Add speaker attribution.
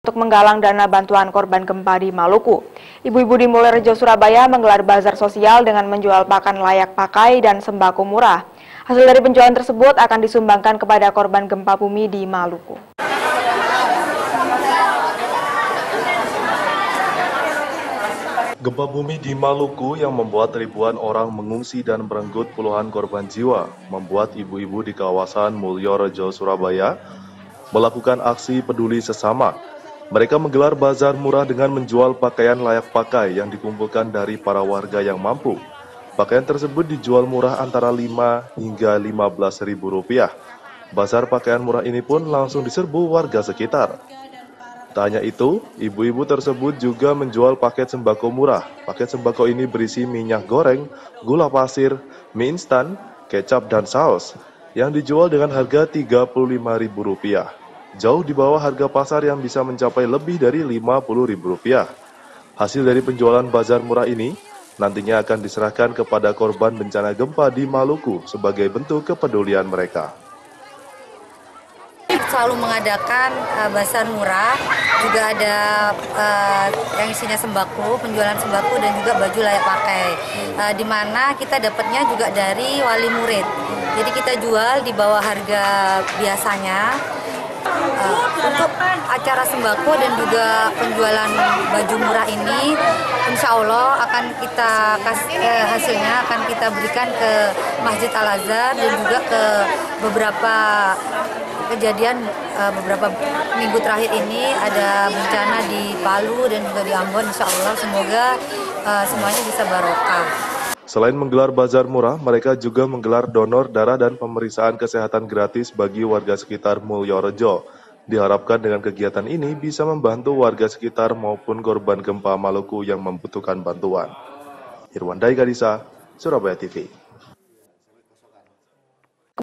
Speaker 1: Untuk menggalang dana bantuan korban gempa di Maluku. Ibu-ibu di Mulyorejo, Surabaya menggelar bazar sosial dengan menjual pakan layak pakai dan sembako murah. Hasil dari penjualan tersebut akan disumbangkan kepada korban gempa bumi di Maluku.
Speaker 2: Gempa bumi di Maluku yang membuat ribuan orang mengungsi dan merenggut puluhan korban jiwa, membuat ibu-ibu di kawasan Mulyorejo, Surabaya melakukan aksi peduli sesama. Mereka menggelar bazar murah dengan menjual pakaian layak pakai yang dikumpulkan dari para warga yang mampu. Pakaian tersebut dijual murah antara 5 hingga 15 ribu rupiah. Bazar pakaian murah ini pun langsung diserbu warga sekitar. Tak hanya itu, ibu-ibu tersebut juga menjual paket sembako murah. Paket sembako ini berisi minyak goreng, gula pasir, mie instan, kecap, dan saus yang dijual dengan harga Rp35.000. Jauh di bawah harga pasar yang bisa mencapai lebih dari Rp50.000. Hasil dari penjualan bazar murah ini nantinya akan diserahkan kepada korban bencana gempa di Maluku sebagai bentuk kepedulian mereka.
Speaker 3: Selalu mengadakan bazar murah, juga ada yang isinya sembako, penjualan sembako dan juga baju layak pakai. Di mana kita dapatnya juga dari wali murid. Jadi kita jual di bawah harga biasanya. Untuk acara sembako dan juga penjualan baju murah ini, insya Allah akan kita hasilnya akan kita berikan ke Masjid Al-Azhar dan juga ke beberapa kejadian beberapa minggu terakhir ini ada bencana di Palu dan juga di Ambon. Insya Allah semoga semuanya bisa barokah.
Speaker 2: Selain menggelar bazar murah, mereka juga menggelar donor darah dan pemeriksaan kesehatan gratis bagi warga sekitar Mulyorejo. Diharapkan dengan kegiatan ini bisa membantu warga sekitar maupun korban gempa Maluku yang membutuhkan bantuan. Irwandai Gadisa, Surabaya TV.